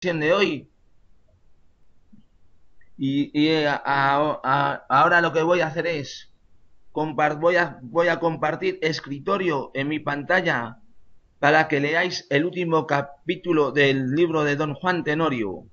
de hoy ahora lo que voy a hacer es voy a compartir escritorio en mi pantalla para que leáis el último capítulo del libro de Don Juan Tenorio.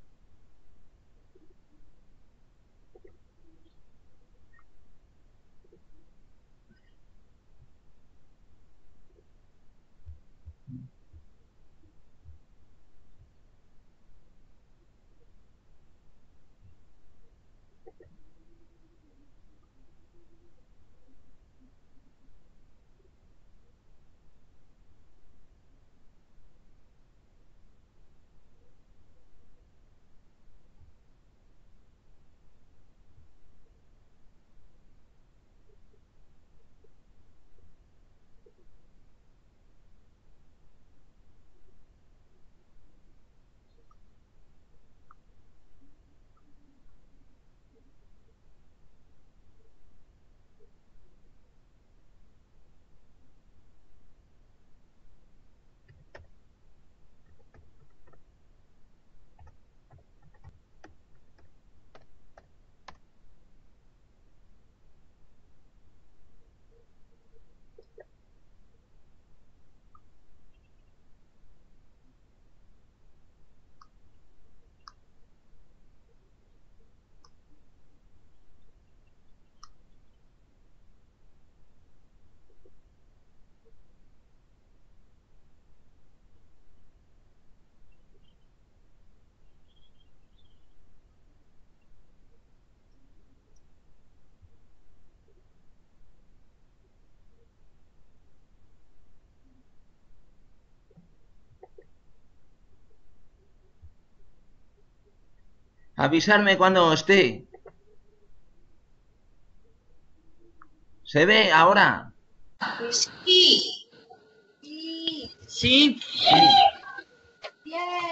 Avisarme cuando esté. ¿Se ve ahora? Sí. Sí. Sí. Bien.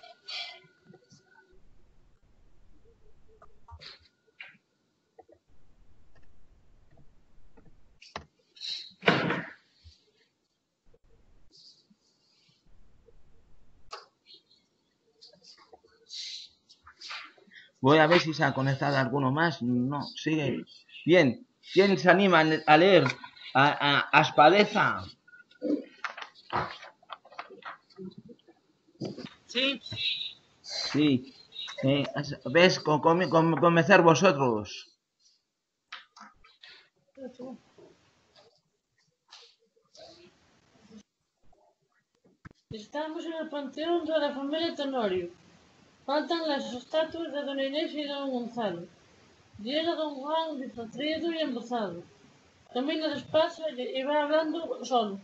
Voy a ver si se ha conectado alguno más. No, sigue. Bien. ¿Quién se anima a leer? A Aspadeza. Sí. Sí. ¿Ves? Comenzar vosotros. Estamos en el panteón de la familia Tenorio. Faltan las estatuas de Don Inés y Don Gonzalo. Llega Don Juan despatriado y embozado. Camina despacio y va hablando solo.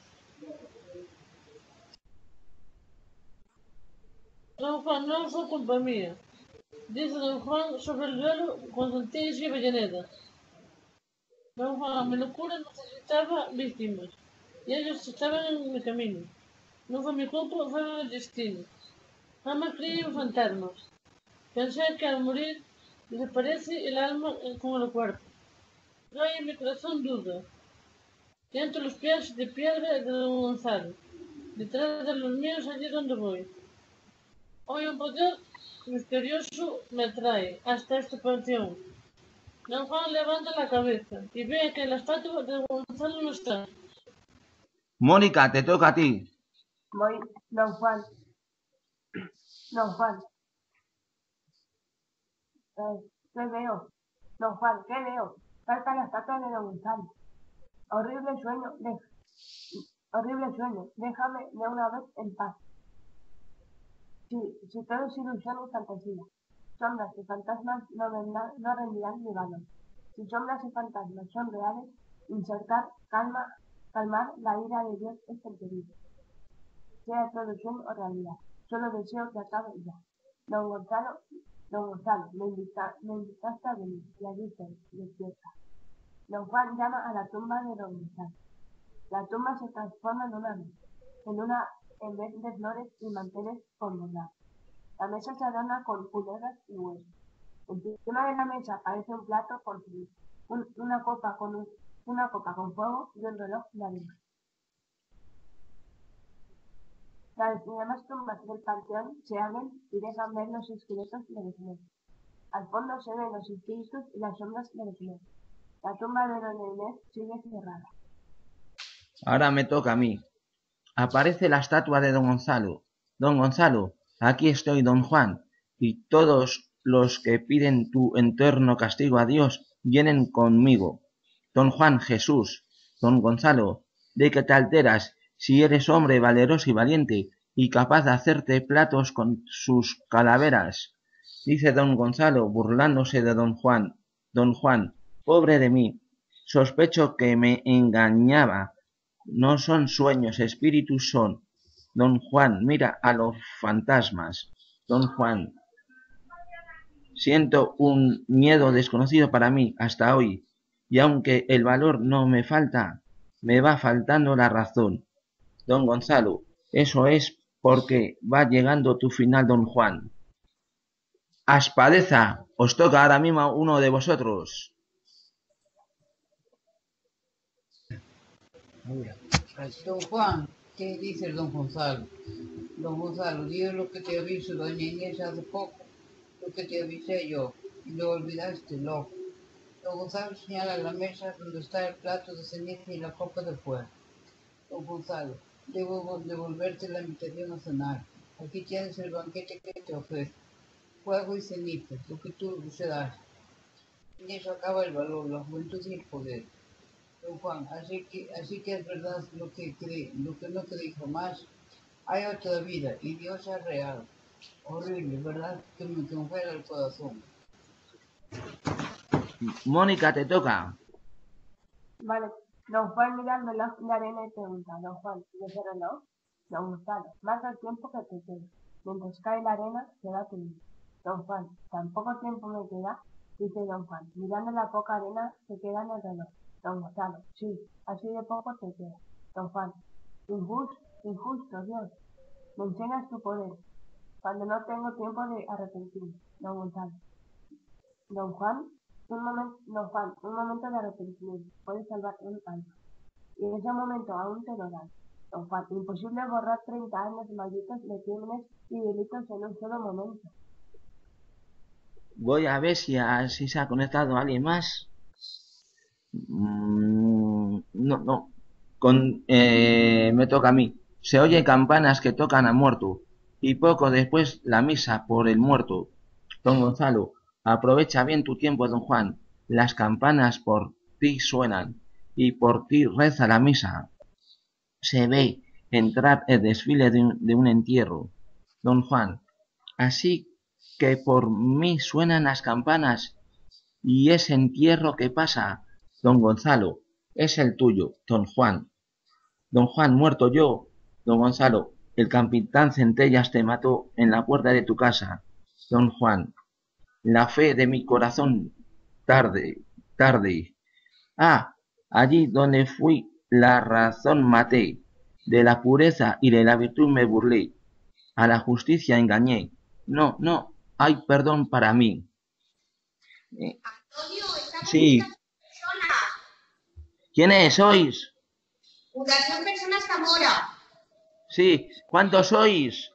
Don Juan, no fue culpa mía, dice Don Juan sobre el duelo con Santillas y Avellaneda. Don Juan, mi locura necesitaba víctimas, y ellos estaban en mi camino. No fue mi culpa, fue el destino. Jamás creí en fantasmas. Pensé que al morir desaparece el alma con el cuerpo. No hay en mi corazón duda. Siento los pies de piedra de Don Gonzalo. Detrás de los míos allí donde voy. Hoy un poder misterioso me trae hasta este panteón. Don Juan levanta la cabeza y ve que la estatua de Gonzalo no está. Mónica, te toca a ti. Voy, don Juan, ¿qué veo? Don Juan, ¿qué veo? Falta la estatua de don Gonzalo. Horrible sueño, déjame de una vez en paz. Si todo es ilusión y fantasía, sombras y fantasmas no rendirán mi valor. Si sombras y fantasmas son reales, calmar la ira de Dios es impedible. Sea todo sueño o realidad, solo deseo que acabe ya. Don Gonzalo, me invitaste a venir, y allí estoy, despierta. Don Juan llama a la tumba de don Gonzalo. La tumba se transforma en vez de flores y manteles con bondad. La mesa se adorna con culebras y huesos. Encima de la mesa aparece un plato con una copa con fuego y un reloj de arena. Las demás tumbas del panteón se abren y dejan ver los esqueletos de los muertos. Al fondo se ven los espíritus y las sombras de los muertos. La tumba de Doña Inés sigue cerrada. Ahora me toca a mí. Aparece la estatua de don Gonzalo. Don Gonzalo, aquí estoy, don Juan, y todos los que piden tu eterno castigo a Dios vienen conmigo. Don Juan Jesús, don Gonzalo, ¿de qué te alteras si eres hombre valeroso y valiente y capaz de hacerte platos con sus calaveras? Dice don Gonzalo, burlándose de don Juan. Don Juan, pobre de mí, sospecho que me engañaba. No son sueños, espíritus son. Don Juan, mira a los fantasmas. Don Juan, siento un miedo desconocido para mí hasta hoy, y aunque el valor no me falta, me va faltando la razón. Don Gonzalo, eso es porque va llegando tu final, don Juan. Aspadeza, os toca ahora mismo uno de vosotros. Don Juan, ¿qué dice el don Gonzalo? Don Gonzalo, Dios lo que te aviso, doña Inés hace poco, lo que te avisé yo, y lo olvidaste, loco. Don Gonzalo señala la mesa donde está el plato de ceniza y la copa de fuego. Don Gonzalo, debo devolverte la invitación a cenar. Aquí tienes el banquete que te ofrezco. Fuego y ceniza, lo que tú deseas. En eso acaba el valor, la juventud y el poder. Don Juan, así que es verdad lo que no creí jamás. Hay otra vida y Dios es real. Horrible, ¿verdad? Que me congela el corazón. Mónica, te toca. Vale. Don Juan mira el reloj de arena y pregunta. Don Juan, ¿y ese reloj? Don Gonzalo, más al tiempo que te queda. Mientras cae la arena, se va tu vida. Don Juan, ¿tan poco tiempo me queda? Dice don Juan, mirando la poca arena que queda en el reloj. Don Gonzalo, sí, así de poco te queda. Don Juan, injusto, Dios, me enseñas tu poder, cuando no tengo tiempo de arrepentirme. Don Gonzalo, Don Juan, un momento de arrepentimiento, puede salvar un alma. Y en ese momento aún te lo dan. Don Juan, imposible borrar 30 años malditos de crímenes y delitos en un solo momento. Voy a ver si se ha conectado alguien más. No. Me toca a mí. Se oye campanas que tocan a muerto, y poco después la misa por el muerto. Don Gonzalo, aprovecha bien tu tiempo, don Juan. Las campanas por ti suenan, y por ti reza la misa. Se ve entrar el desfile de un entierro. Don Juan, así que por mí suenan las campanas, y ese entierro que pasa, don Gonzalo, es el tuyo, don Juan. Don Juan, muerto yo. Don Gonzalo, el capitán Centellas te mató en la puerta de tu casa. Don Juan, la fe de mi corazón tarde. Ah, allí donde fui la razón maté, de la pureza y de la virtud me burlé, a la justicia engañé. No, hay perdón para mí. Antonio, estamos Sí. muchas personas. ¿Quiénes sois? Fundación Personas Zamora. Sí, ¿cuántos sois?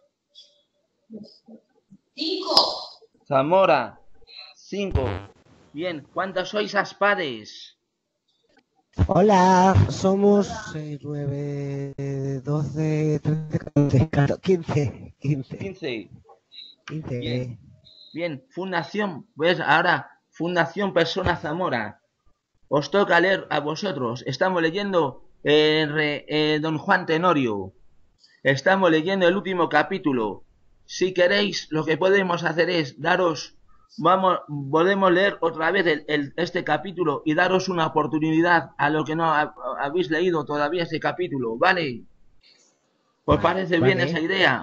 5. Zamora, 5. Bien, ¿cuántos sois Aspades? Hola, somos 9, 12, 13, 14, 15. 15. 15. Bien, Fundación, pues ahora, Fundación Personas Zamora. Os toca leer a vosotros. Estamos leyendo Don Juan Tenorio. Estamos leyendo el último capítulo. Si queréis, lo que podemos hacer es podemos leer otra vez este capítulo y daros una oportunidad a lo que no habéis leído todavía ese capítulo, ¿vale? ¿Os parece bien esa idea?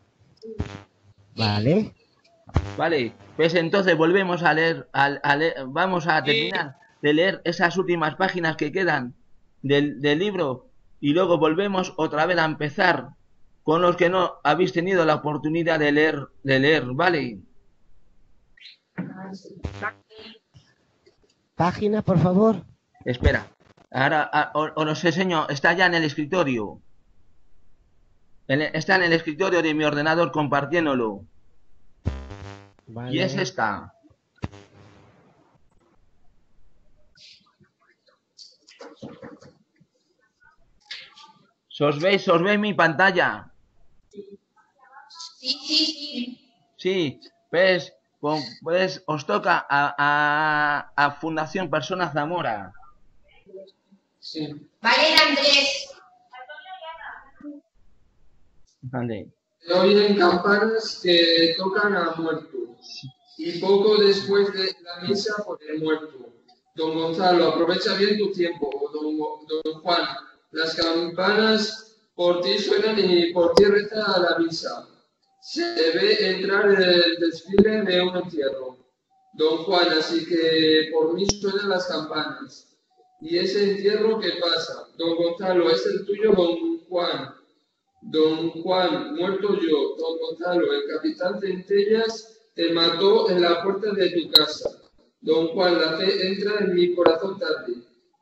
Vale. Vale, pues entonces volvemos a leer, vamos a terminar de leer esas últimas páginas que quedan del libro y luego volvemos otra vez a empezar con los que no habéis tenido la oportunidad de leer, ¿vale? Página, por favor. Espera, ahora os enseño, está ya en el escritorio. Está en el escritorio de mi ordenador compartiéndolo. Vale. Y es esta. ¿Os veis mi pantalla? Sí. Sí, pues os toca a Fundación Persona Zamora. Sí. Vale, Andrés. Vale. Se oyen campanas que tocan a muerto. Y poco después de la misa por el muerto. Don Gonzalo, aprovecha bien tu tiempo. Don Juan, las campanas por ti suenan y por ti reza la misa. Se ve entrar el desfile de un entierro. Don Juan, así que por mí suenan las campanas. ¿Y ese entierro qué pasa? Don Gonzalo, es el tuyo, don Juan. Don Juan, muerto yo. Don Gonzalo, el capitán Centellas te mató en la puerta de tu casa. Don Juan, la fe entra en mi corazón tarde.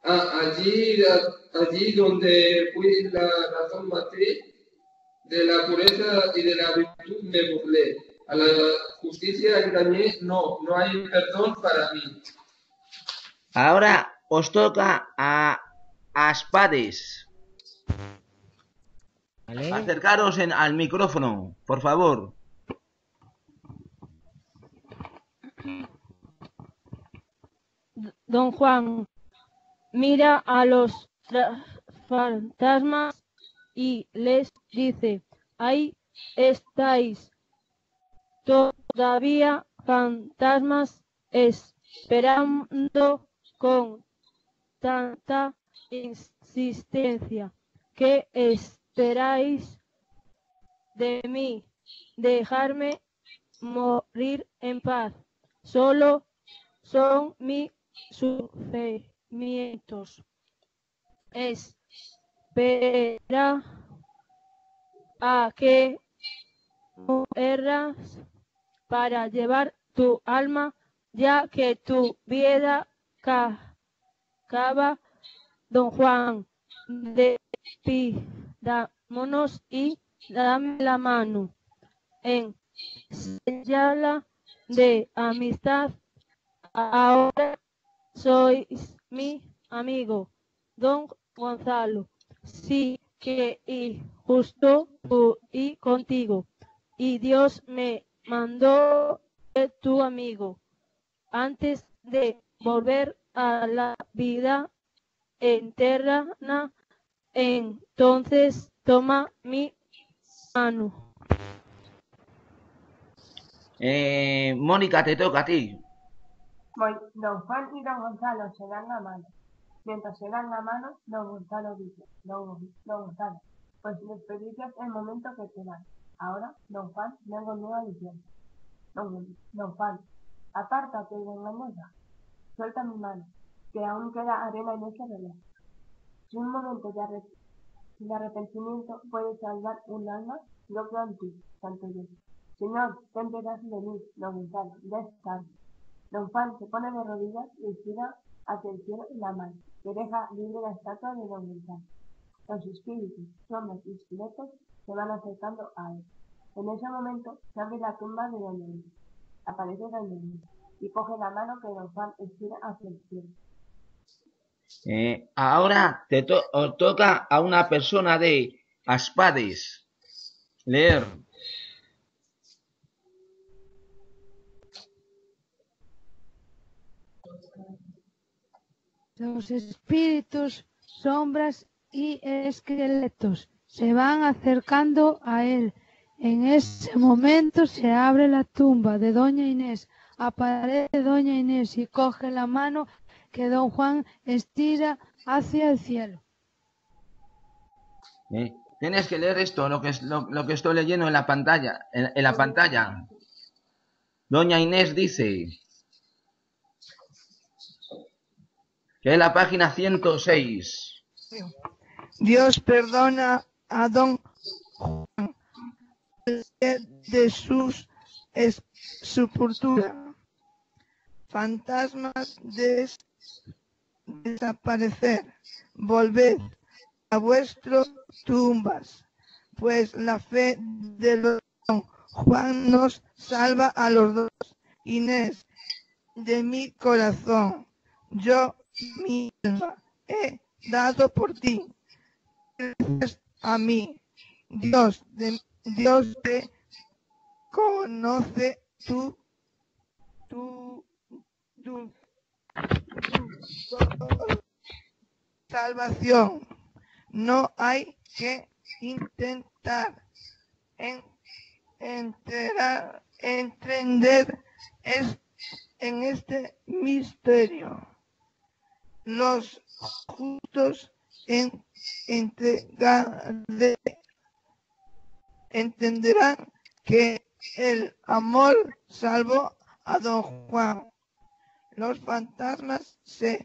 Allí donde fui la razón maté, de la pureza y de la virtud me burlé. A la justicia engañé, no hay perdón para mí. Ahora os toca a Aspades. Vale. Acercaros al micrófono, por favor. Don Juan mira a los fantasmas y les dice: ahí estáis todavía, fantasmas, esperando con tanta insistencia. ¿Qué esperáis de mí? Dejarme morir en paz. Solo son mis sufrimientos. Espera a que mueras para llevar tu alma, ya que tu vida acaba. Don Juan, despidámonos y dame la mano en señal de amistad. Ahora sois mi amigo, don Gonzalo. Sí que y justo y contigo. Y Dios me mandó ser tu amigo antes de volver a la vida eterna. Entonces toma mi mano. Mónica, te toca a ti. Don Juan y don Gonzalo se dan la mano. Mientras se dan la mano, don Gonzalo dice: Don Gonzalo, pues despedicias el momento que te dan. Ahora, don Juan le continúa diciendo: Don Juan, apártate de engañosa. Suelta mi mano, que aún queda arena en ese reloj. Si un momento de arrepentimiento puede salvar un alma, yo creo en ti, santo Dios. Señor, ten piedad de mí, don Gonzalo, descansa. Don Juan se pone de rodillas y estira hacia el cielo la mano, que deja libre la estatua de don Gonzalo. Los espíritus, sombras y esqueletos se van acercando a él. En ese momento se abre la tumba de doña Inés. Aparece doña Inés y coge la mano que don Juan estira hacia el cielo. Ahora os toca a una persona de Aspades leer. Los espíritus, sombras y esqueletos se van acercando a él. En ese momento se abre la tumba de doña Inés. Aparece doña Inés y coge la mano que don Juan estira hacia el cielo. Tienes que leer esto, lo que estoy leyendo en la pantalla. En la pantalla. Doña Inés dice que es la página 106. Dios perdona a don Juan de su sepultura. Fantasmas desaparecer. Volved a vuestras tumbas pues la fe de don Juan nos salva a los dos. Inés, de mi corazón, yo misma he dado por ti. Gracias a mí, Dios te conoce tu salvación. No hay que intentar entender en este misterio. Los justos entenderán que el amor salvó a don Juan. Los fantasmas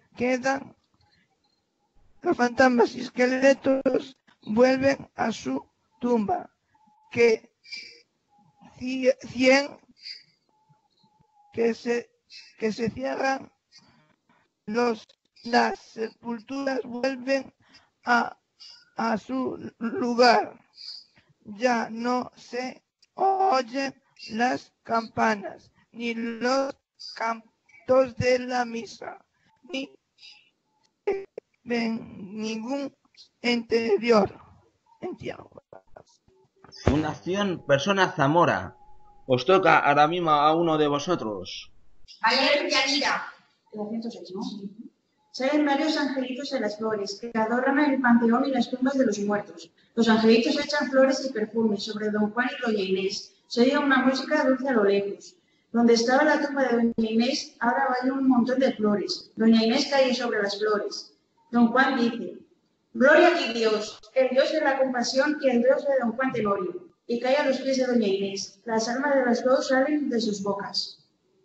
y esqueletos vuelven a su tumba. Que se cierran, las sepulturas vuelven a su lugar. Ya no se oyen las campanas, ni los cantos de la misa, ni ven ningún entierro. Fundación Persona Zamora. Os toca ahora mismo a uno de vosotros. Valer Yanira. El acento 6, ¿no? Salen varios angelitos de las flores que adornan el panteón y las tumbas de los muertos. Los angelitos echan flores y perfumes sobre don Juan y doña Inés. Se oye una música dulce a lo lejos. Donde estaba la tumba de doña Inés, ahora vale un montón de flores. Doña Inés cae sobre las flores. Don Juan dice: Gloria a ti, Dios, el Dios de la compasión y el Dios de don Juan Tenorio. Y cae a los pies de doña Inés. Las almas de las dos salen de sus bocas.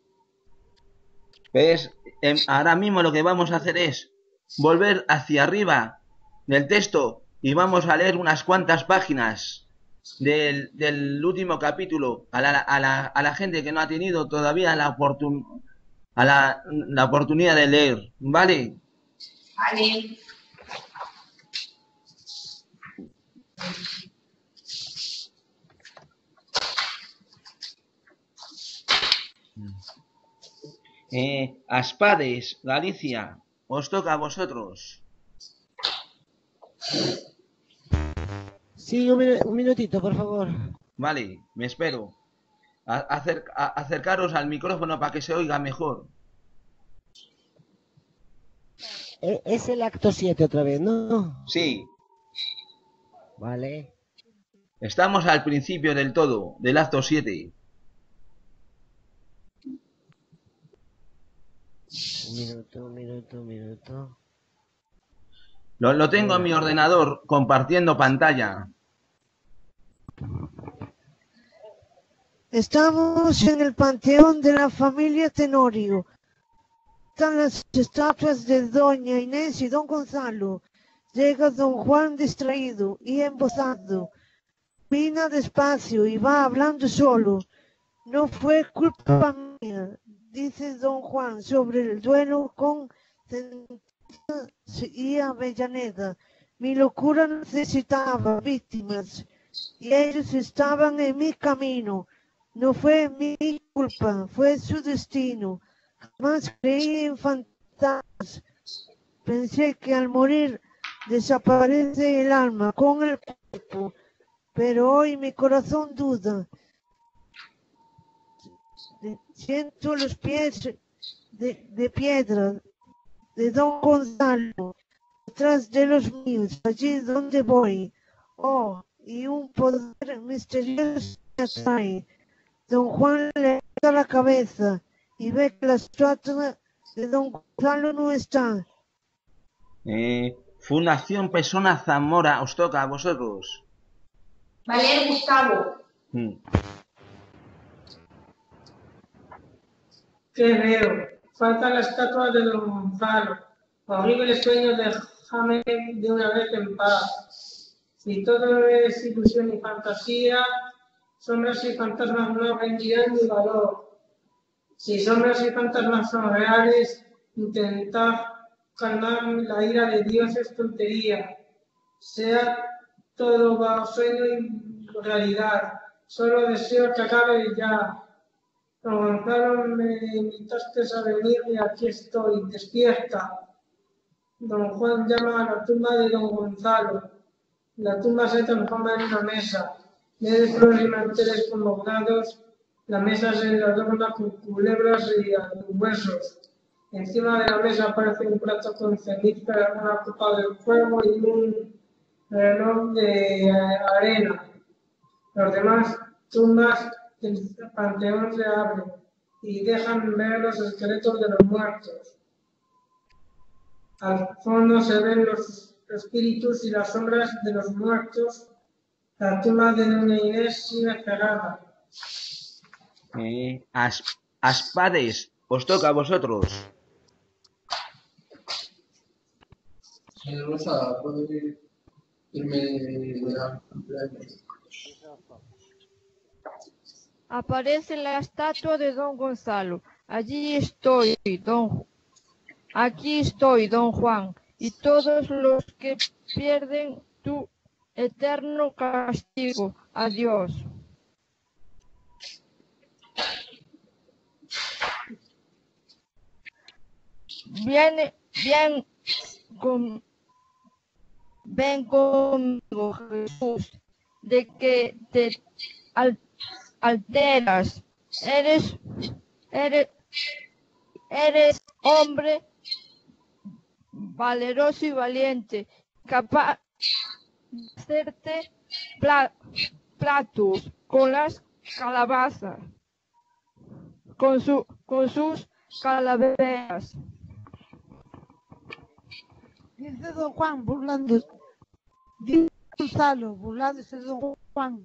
Pues ahora mismo lo que vamos a hacer es volver hacia arriba del texto y vamos a leer unas cuantas páginas del último capítulo a la gente que no ha tenido todavía la oportunidad de leer, ¿vale? Vale. Aspades, Galicia, os toca a vosotros. Sí, un minutito, por favor. Vale, me espero. Acercaros al micrófono para que se oiga mejor. Es el acto 7 otra vez, ¿no? Sí. Vale. Estamos al principio del todo, del acto 7. Un minuto. Lo tengo en mi ordenador compartiendo pantalla. Estamos en el panteón de la familia Tenorio. Están las estatuas de doña Inés y don Gonzalo. Llega don Juan distraído y embozado. Camina despacio y va hablando solo. No fue culpa mía, dice don Juan sobre el duelo con y Avellaneda. Mi locura necesitaba víctimas y ellos estaban en mi camino. No fue mi culpa, fue su destino. Jamás creí en fantasmas. Pensé que al morir desaparece el alma con el cuerpo, pero hoy mi corazón duda. Siento los pies de piedra de don Gonzalo detrás de los míos, allí donde voy. Oh, y un poder misterioso me atrae. Don Juan le da la cabeza y ve que la estatua de don Gonzalo no está. Fundación Persona Zamora, os toca a vosotros. Valer Gustavo. ¿Qué veo? Falta la estatua de don Gonzalo. Horrible sueño, déjame de una vez en paz. Si todo es ilusión y fantasía, sombras y fantasmas no rendirán mi valor. Si sombras y fantasmas son reales, intentad calmar la ira de Dios es tontería. Sea todo va sueño y realidad. Solo deseo que acabe ya. Don Gonzalo, me invitaste a venir y aquí estoy, despierta. Don Juan llama a la tumba de don Gonzalo. La tumba se transforma en una mesa. De flores y manteles convocados, la mesa se adorna con culebras y huesos. Encima de la mesa aparece un plato con ceniza, una copa de fuego y un reloj de arena. Los demás tumbas del panteón se abren y dejan ver los esqueletos de los muertos. Al fondo se ven los espíritus y las sombras de los muertos. La tumba de doña Inés sigue cerrada. Aspades, os toca a vosotros. Señor Rosa, ¿puedo irme a cumpleaños? Aparece la estatua de don Gonzalo. Aquí estoy, don Juan, y todos los que pierden tu eterno castigo. Adiós. Ven conmigo, Jesús, de que te alteras. Eres hombre valeroso y valiente, capaz de hacerte platos con las calabazas, con sus calaveras. Dice don Juan burlándose. Dice Gonzalo burlándose de don Juan.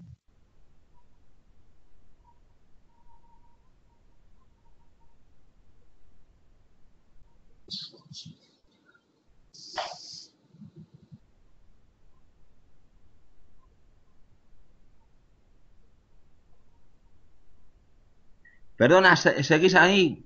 Perdona, ¿seguís ahí?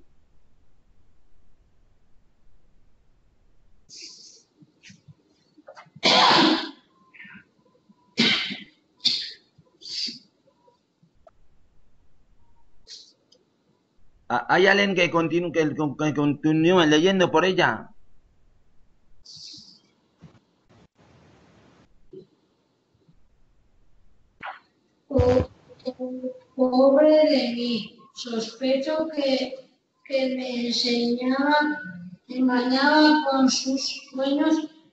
¿Hay alguien que continúe leyendo por ella? Pobre de mí, sospecho que me engañaba con sus sueños.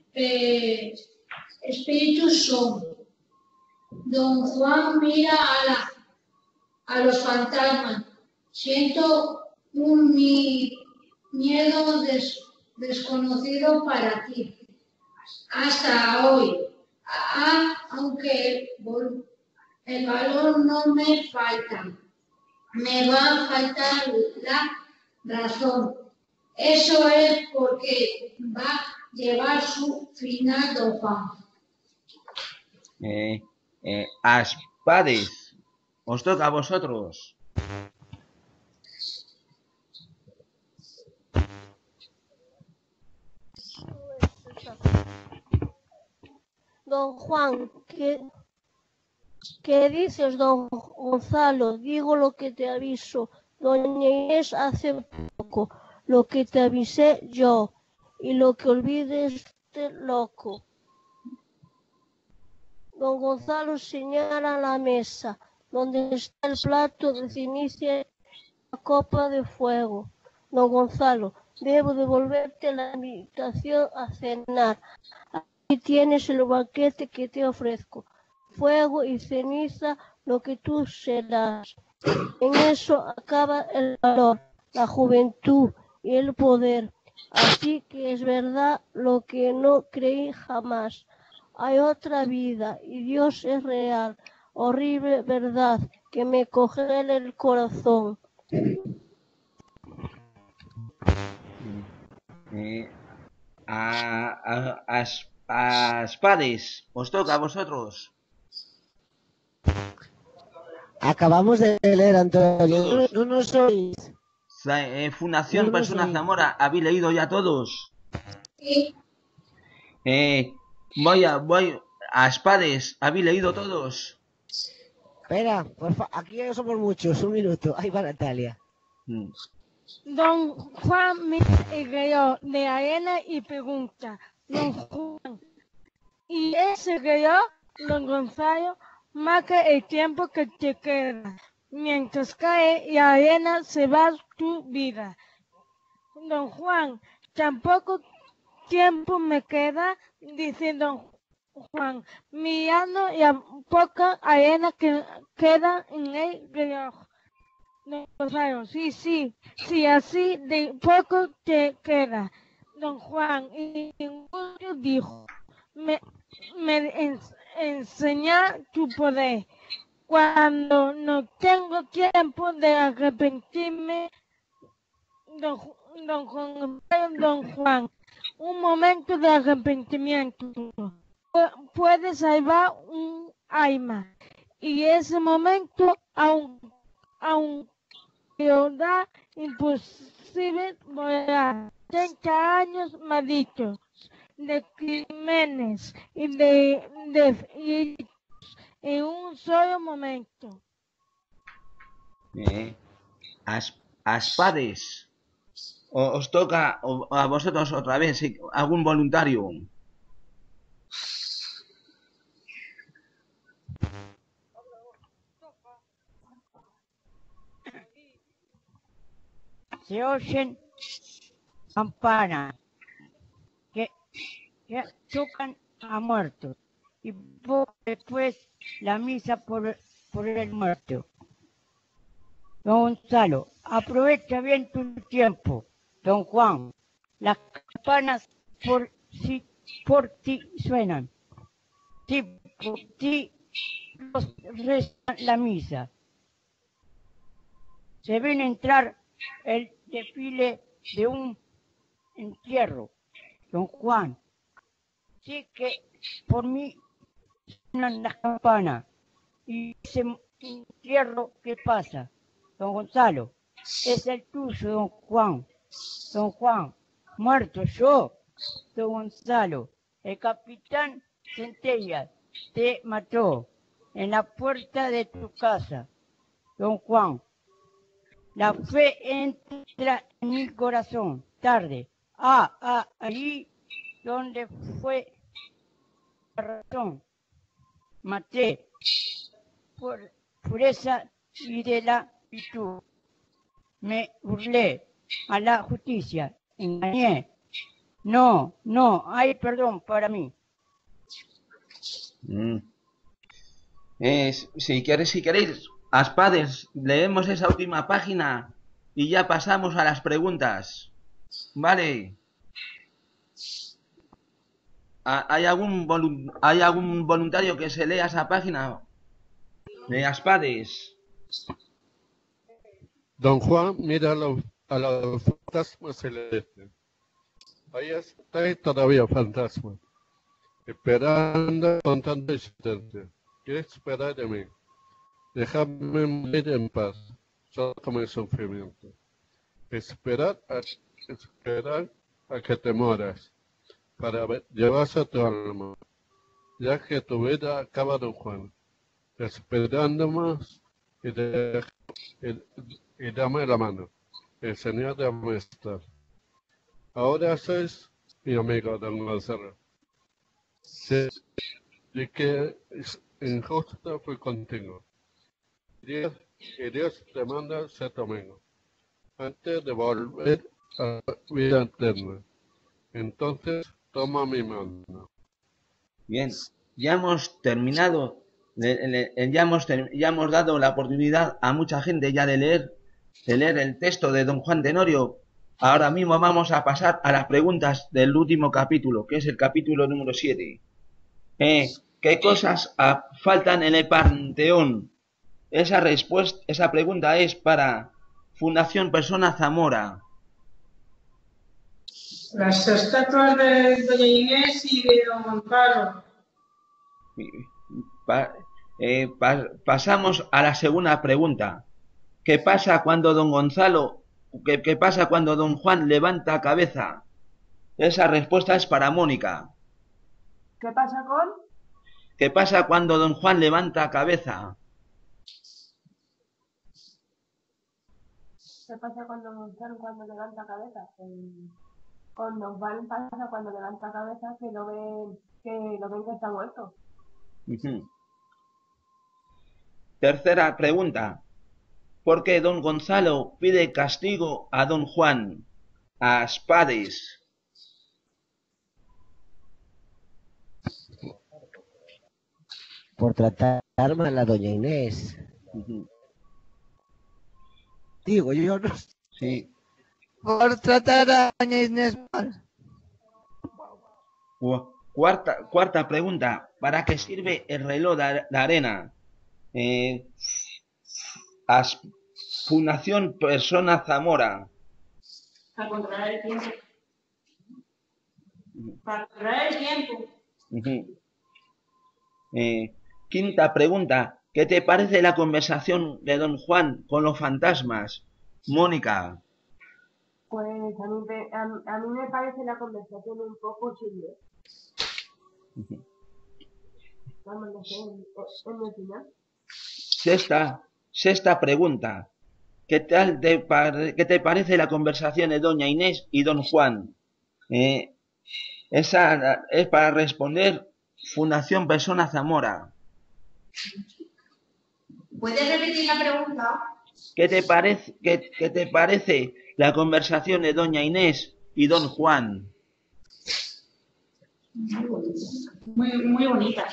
Espíritus son. Don Juan mira a los fantasmas. Siento un miedo desconocido para ti. Hasta hoy. Aunque el valor no me falta. Me va a faltar la razón. Eso es porque va a llevar su final, don Juan. Aspades, os toca a vosotros. Don Juan, ¿qué dices, don Gonzalo? Digo lo que te aviso doña Inés hace poco, lo que te avisé yo, y lo que olvides este loco. Don Gonzalo señala la mesa, donde está el plato de ceniza y la copa de fuego. Don Gonzalo, debo devolverte la invitación a cenar. Aquí tienes el banquete que te ofrezco. Fuego y ceniza, lo que tú serás. En eso acaba el valor, la juventud y el poder. Así que es verdad lo que no creí jamás. Hay otra vida y Dios es real. Horrible verdad que me congela el corazón. Aspades, os toca a vosotros. Acabamos de leer, Antonio. No nos oís. Fundación Persona Zamora, ¿habéis leído ya todos? Sí. Aspades, ¿habéis leído todos? Espera, aquí somos muchos, un minuto. Ahí va Natalia. Don Juan mira el reloj de arena y pregunta, Don Juan, ¿y ese reloj, Don Gonzalo, marca el tiempo que te queda? Mientras cae la arena se va tu vida. Don Juan, tampoco tiempo me queda, dice Don Juan, mirando la poca arena que queda en el reloj. Don Gonzalo, sí, así de poco te queda. Don Juan, y ninguno dijo, me enseña tu poder. Cuando no tengo tiempo de arrepentirme, don Juan, un momento de arrepentimiento puede salvar un alma. Y ese momento, aún lo da imposible volar 30 años malditos de crímenes y de en un solo momento. Aspades, os toca a vosotros otra vez, algún voluntario. Se oyen campanas que tocan a muertos y poco después la misa por el muerto. Don Gonzalo, aprovecha bien tu tiempo. Don Juan, las campanas por ti suenan. Por ti rezan la misa. Se ven entrar el desfile de un entierro. Don Juan, sí que por mí suenan las campanas. Y ese entierro, ¿qué pasa? Don Gonzalo, es el tuyo, don Juan. Don Juan, muerto yo. Don Gonzalo, el capitán Centella te mató en la puerta de tu casa. Don Juan, la fe entra en mi corazón, tarde. Ahí donde fue la razón. Maté por pureza y de la virtud. Me burlé a la justicia, engañé. No, hay perdón para mí. Si queréis, Aspades, leemos esa última página y ya pasamos a las preguntas. Vale. ¿Hay algún voluntario que se lea esa página de Aspades? Don Juan mira a los fantasmas celestes. Ahí estáis todavía, fantasma, esperando con tanta insistencia. ¿Qué esperáis de mí? Dejadme morir en paz, solo con mi sufrimiento. Esperar a que te mueras, para llevarse a tu alma, ya que tu vida acaba, don Juan. Esperándome y dame la mano, el señor de amistad. Ahora sois mi amigo, don Gonzalo. Sé de que injusto fui contigo. Y Dios te manda ser tu amigo, antes de volver a la vida eterna. Entonces, toma mi mano. Bien, ya hemos terminado, ya hemos dado la oportunidad a mucha gente ya de leer el texto de don Juan Tenorio. Ahora mismo vamos a pasar a las preguntas del último capítulo, que es el capítulo número 7. ¿Qué cosas faltan en el Panteón? Esa pregunta es para Fundación Persona Zamora. Las estatuas de doña Inés y de don Gonzalo. Pasamos a la segunda pregunta. ¿Qué pasa cuando don Gonzalo, qué pasa cuando don Juan levanta cabeza? Esa respuesta es para Mónica. ¿Qué pasa con? ¿Qué pasa cuando don Juan levanta cabeza? ¿Qué pasa cuando Gonzalo cuando levanta cabeza? Con Don Juan pasa cuando levanta cabeza que lo ven que está muerto. Ujú. Tercera pregunta. ¿Por qué don Gonzalo pide castigo a don Juan, a Spades? Por tratar mal a doña Inés. Ujú. Digo, yo no. Sí. Por tratar a doña Inés mal. Cuarta pregunta. ¿Para qué sirve el reloj de arena? Fundación Persona Zamora. Para controlar el tiempo. Para controlar el tiempo. Ujú. Quinta pregunta. ¿Qué te parece la conversación de don Juan con los fantasmas? Mónica. Pues a mí me parece la conversación un poco chile. Ujú. Vamos, no sé, en mi opinión. Sexta pregunta. ¿Qué te parece la conversación de doña Inés y don Juan? Esa es para responder Fundación Persona Zamora. ¿Puedes repetir la pregunta? ¿Qué te parece la conversación de doña Inés y don Juan? Muy bonita.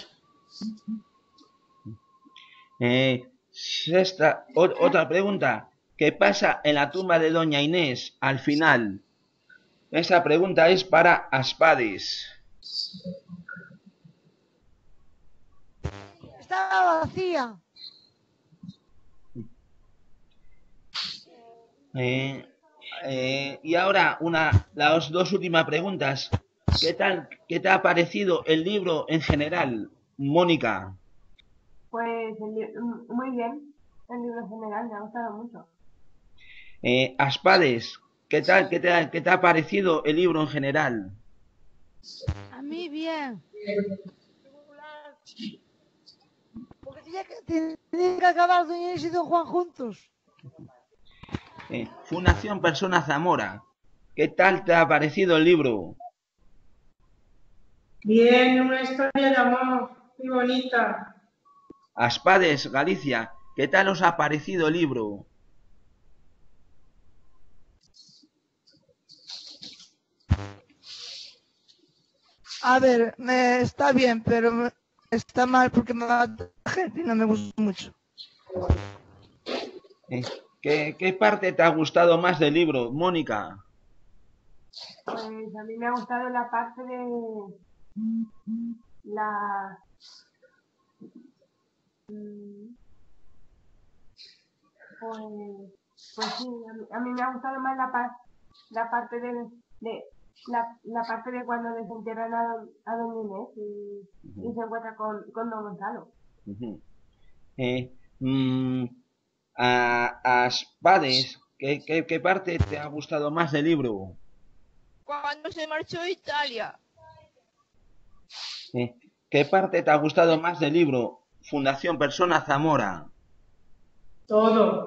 Otra pregunta. ¿Qué pasa en la tumba de doña Inés al final? Esa pregunta es para Aspades. Estaba vacía. Y ahora las dos últimas preguntas. ¿Qué te ha parecido el libro en general, Mónica? Pues muy bien. El libro general me ha gustado mucho. Aspades, ¿qué te ha parecido el libro en general? A mí bien. Porque tenían que acabar doña Inés y don Juan juntos. Fundación Persona Zamora, ¿qué tal te ha parecido el libro? Bien, una historia de amor muy bonita. Aspades, Galicia, ¿qué tal os ha parecido el libro? A ver, está bien, pero está mal porque me mata gente y no me gusta mucho. ¿Qué parte te ha gustado más del libro, Mónica? Pues a mí me ha gustado la parte de la... Pues sí, a mí me ha gustado más la parte la parte de cuando desentierran a don Inés y se encuentra con don Gonzalo. A Aspades, ¿qué parte te ha gustado más del libro? Cuando se marchó a Italia. ¿Qué parte te ha gustado más del libro? Fundación Persona Zamora. Todo.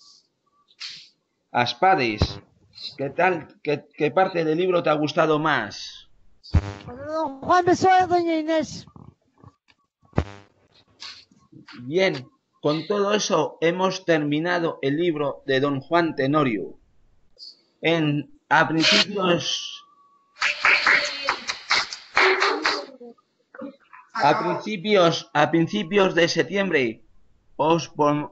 Aspades, ¿qué parte del libro te ha gustado más? Cuando don Juan besó a doña Inés. Bien, con todo eso hemos terminado el libro de don Juan Tenorio. A principios de septiembre os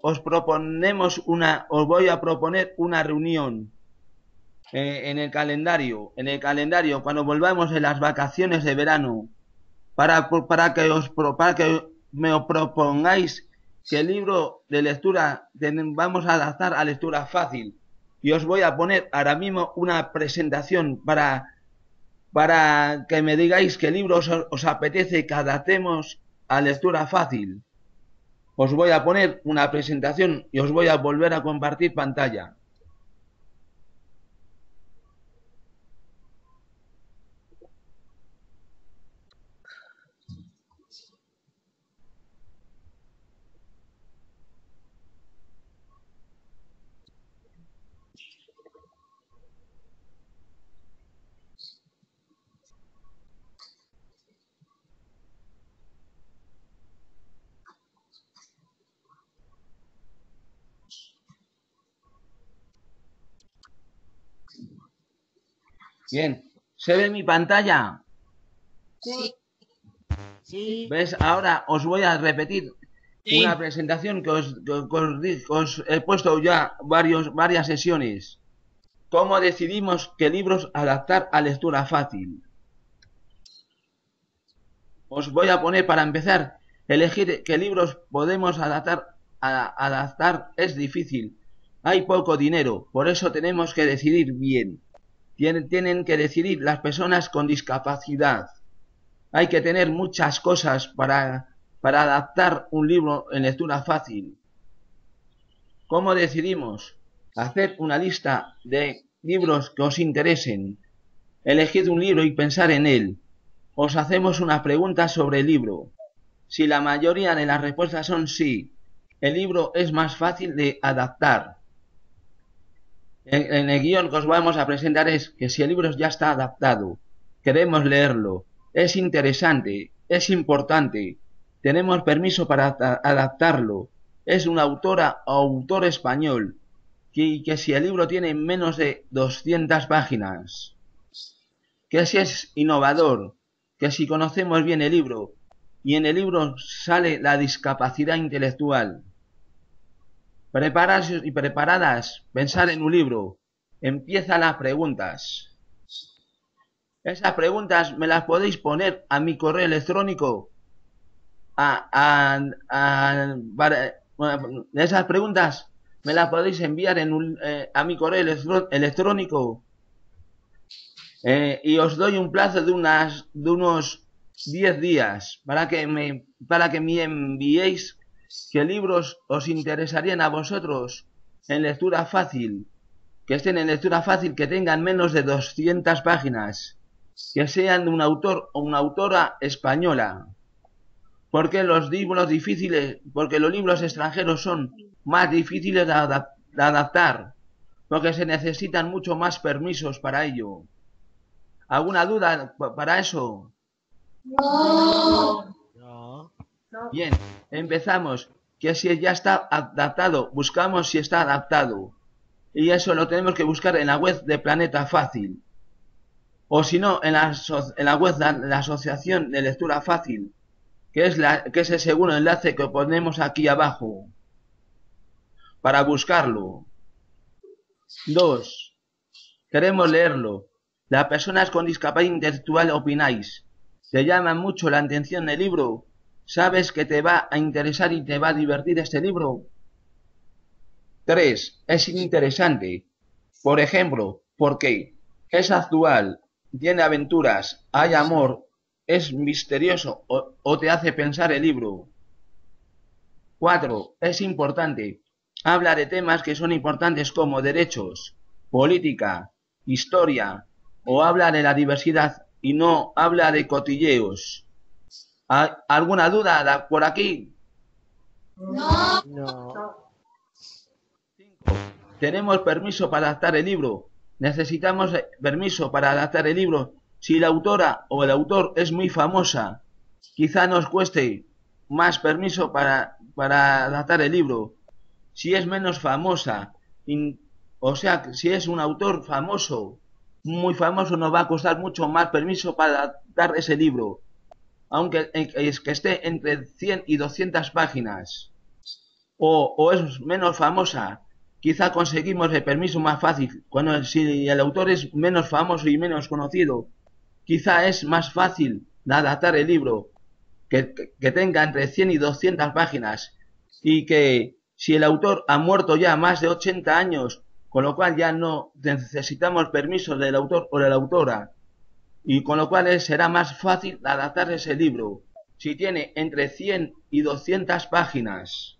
voy a proponer una reunión en el calendario, cuando volvamos de las vacaciones de verano, para que me propongáis que el libro de lectura vamos a adaptar a lectura fácil, y os voy a poner ahora mismo una presentación para que me digáis qué libro os apetece que adaptemos a lectura fácil. Os voy a poner una presentación y os voy a volver a compartir pantalla. Bien. ¿Se ve mi pantalla? Sí. Sí. ¿Ves? Ahora os voy a repetir una presentación que os he puesto ya varias sesiones. ¿Cómo decidimos qué libros adaptar a lectura fácil? Os voy a poner para empezar, elegir qué libros podemos adaptar es difícil. Hay poco dinero, por eso tenemos que decidir bien. Tienen que decidir las personas con discapacidad. Hay que tener muchas cosas para adaptar un libro en lectura fácil. ¿Cómo decidimos? Hacer una lista de libros que os interesen. Elegid un libro y pensar en él. Os hacemos una pregunta sobre el libro. Si la mayoría de las respuestas son sí, el libro es más fácil de adaptar. En el guión que os vamos a presentar es que si el libro ya está adaptado, queremos leerlo, es interesante, es importante, tenemos permiso para adaptarlo, es una autora o autor español, que si el libro tiene menos de 200 páginas, que si es innovador, que si conocemos bien el libro, y en el libro sale la discapacidad intelectual. Preparados y preparadas, pensar en un libro. Empiezan las preguntas. Esas preguntas me las podéis poner a mi correo electrónico. Esas preguntas me las podéis enviar a mi correo electrónico. Y os doy un plazo de unos 10 días para que me enviéis qué libros os interesarían a vosotros en lectura fácil, que estén en lectura fácil, que tengan menos de 200 páginas, que sean de un autor o una autora española. Porque los libros extranjeros son más difíciles de adaptar, porque se necesitan mucho más permisos para ello. ¿Alguna duda para eso? No. Bien, empezamos. Que si ya está adaptado, buscamos si está adaptado. Y eso lo tenemos que buscar en la web de Planeta Fácil. O si no, en la web de la Asociación de Lectura Fácil, que es el segundo enlace que ponemos aquí abajo. Para buscarlo. 2. Queremos leerlo. Las personas con discapacidad intelectual opináis. ¿Te llama mucho la atención el libro? ¿Sabes que te va a interesar y te va a divertir este libro? 3. Es interesante. Por ejemplo, porque es actual, tiene aventuras, hay amor, es misterioso o te hace pensar el libro. 4. Es importante. Habla de temas que son importantes como derechos, política, historia, o habla de la diversidad y no habla de cotilleos. ¿Alguna duda por aquí? No. Tenemos permiso para adaptar el libro. Necesitamos permiso para adaptar el libro. Si la autora o el autor es muy famosa, quizá nos cueste más permiso para adaptar el libro. Si es menos famosa, o sea, si es un autor famoso, muy famoso, nos va a costar mucho más permiso para adaptar ese libro. Aunque es que esté entre 100 y 200 páginas, o es menos famosa, quizá conseguimos el permiso más fácil. Si el autor es menos famoso y menos conocido, quizá es más fácil de adaptar el libro, que tenga entre 100 y 200 páginas, y que si el autor ha muerto ya más de 80 años, con lo cual ya no necesitamos permiso del autor o de la autora, y con lo cual será más fácil adaptar ese libro, si tiene entre 100 y 200 páginas.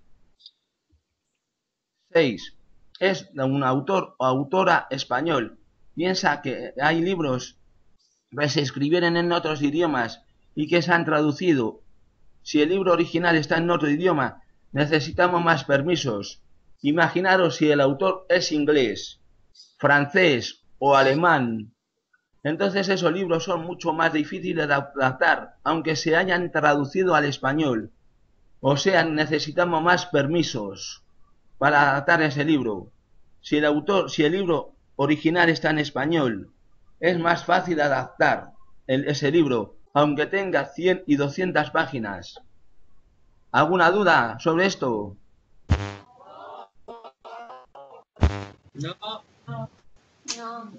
6. Es un autor o autora español. Piensa que hay libros que se escribieron en otros idiomas y que se han traducido. Si el libro original está en otro idioma, necesitamos más permisos. Imaginaros si el autor es inglés, francés o alemán. Entonces esos libros son mucho más difíciles de adaptar, aunque se hayan traducido al español. O sea, necesitamos más permisos para adaptar ese libro. Si el libro original está en español, es más fácil adaptar ese libro, aunque tenga 100 y 200 páginas. ¿Alguna duda sobre esto? No. No.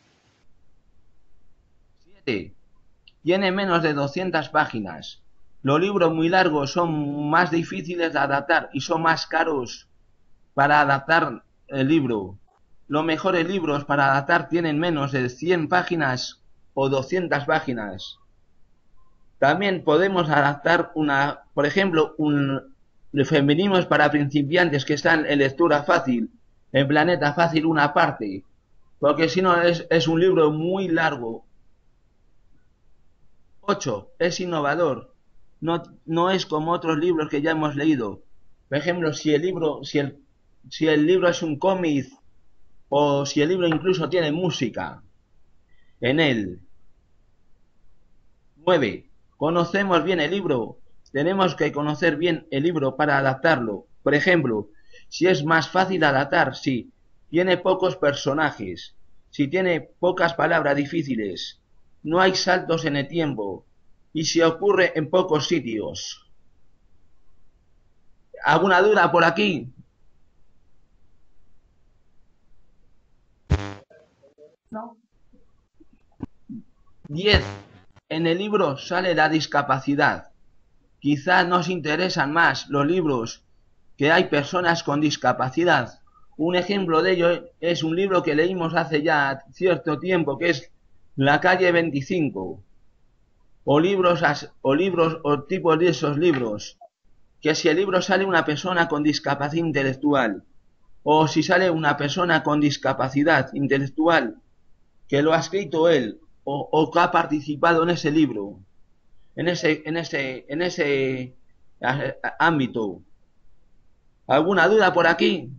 7. Tiene menos de 200 páginas. Los libros muy largos son más difíciles de adaptar y son más caros para adaptar el libro. Los mejores libros para adaptar tienen menos de 100 páginas o 200 páginas. También podemos adaptar por ejemplo, de feminismos para principiantes que están en lectura fácil, en Planeta Fácil una parte, porque si no es un libro muy largo. 8. Es innovador. No es como otros libros que ya hemos leído. Por ejemplo, si el libro es un cómic o si el libro incluso tiene música en él. 9. Conocemos bien el libro. Tenemos que conocer bien el libro para adaptarlo. Por ejemplo, si es más fácil adaptar, si tiene pocos personajes, si tiene pocas palabras difíciles, no hay saltos en el tiempo y si ocurre en pocos sitios. ¿Alguna duda por aquí? No. 10. En el libro sale la discapacidad. Quizá nos interesan más los libros que hay personas con discapacidad. Un ejemplo de ello es un libro que leímos hace ya cierto tiempo, que es La calle 25. O tipos de esos libros. Que si el libro sale una persona con discapacidad intelectual, o si sale una persona con discapacidad intelectual, que lo ha escrito él, o que ha participado en ese libro, en ese ámbito. ¿Alguna duda por aquí?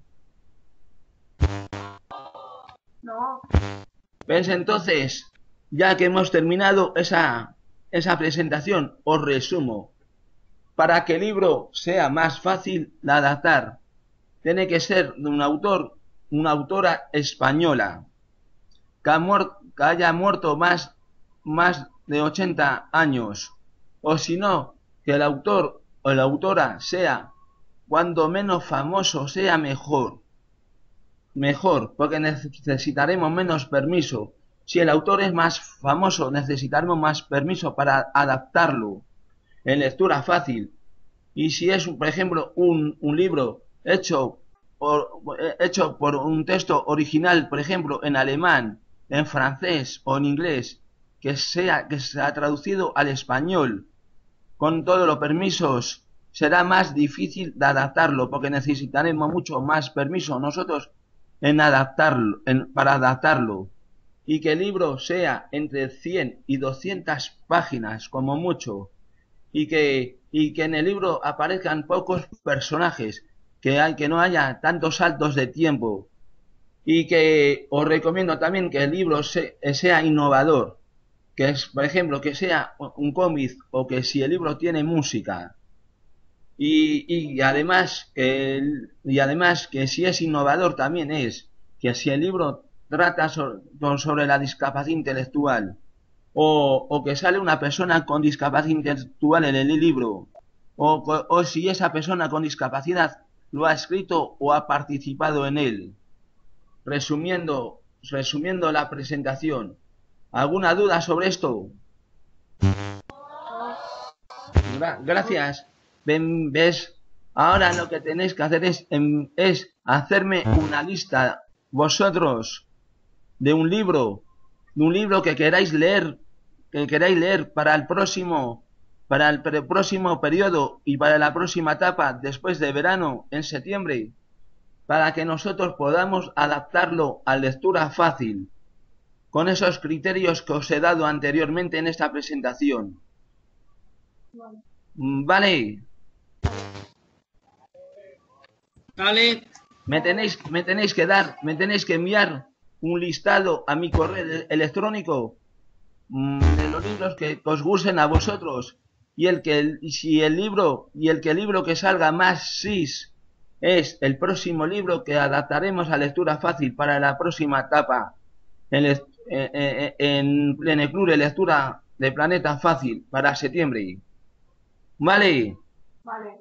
No. Pues entonces, ya que hemos terminado esa presentación, os resumo. Para que el libro sea más fácil de adaptar, tiene que ser de un autor, una autora española, que haya muerto más de 80 años, o si no, que el autor o la autora sea, cuando menos famoso sea mejor, porque necesitaremos menos permiso. Si el autor es más famoso, necesitaremos más permiso para adaptarlo en lectura fácil. Y si es, por ejemplo, un libro hecho por un texto original, por ejemplo, en alemán, en francés o en inglés, que se ha traducido al español, con todos los permisos, será más difícil de adaptarlo, porque necesitaremos mucho más permiso nosotros para adaptarlo. Y que el libro sea entre 100 y 200 páginas, como mucho, y que en el libro aparezcan pocos personajes, que no haya tantos saltos de tiempo, y que os recomiendo también que el libro sea innovador, que es, por ejemplo, que sea un cómic, o que si el libro tiene música, y además que si es innovador también es que si el libro trata sobre la discapacidad intelectual, o que sale una persona con discapacidad intelectual en el libro, o si esa persona con discapacidad lo ha escrito o ha participado en él. Resumiendo la presentación, ¿alguna duda sobre esto? Gracias. ¿Ves? Ahora lo que tenéis que hacer es hacerme una lista vosotros de un libro que queráis leer para el próximo periodo y para la próxima etapa después de verano, en septiembre, para que nosotros podamos adaptarlo a lectura fácil, con esos criterios que os he dado anteriormente en esta presentación. ¿Vale? Vale. Me tenéis que enviar un listado a mi correo electrónico de los libros que os gusten a vosotros, y el libro que salga más SIS es el próximo libro que adaptaremos a lectura fácil para la próxima etapa en el club de lectura de Planeta Fácil para septiembre. ¿Vale? Vale.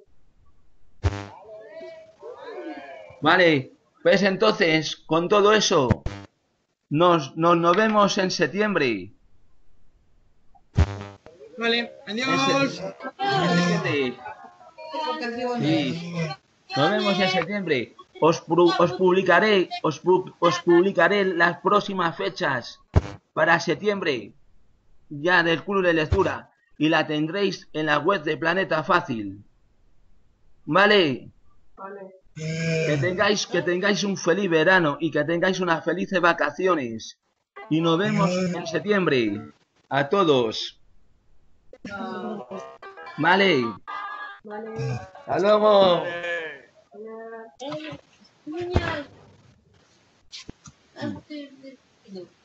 Vale, pues entonces, con todo eso, nos vemos en septiembre. Vale, adiós. En septiembre. Sí. Nos vemos en septiembre. Os publicaré las próximas fechas para septiembre ya del club de lectura y la tendréis en la web de Planeta Fácil. ¿Vale? Vale. Que tengáis un feliz verano y que tengáis unas felices vacaciones. Y nos vemos en septiembre. A todos. Vale. Vale. Hasta luego. Genial. Antes de...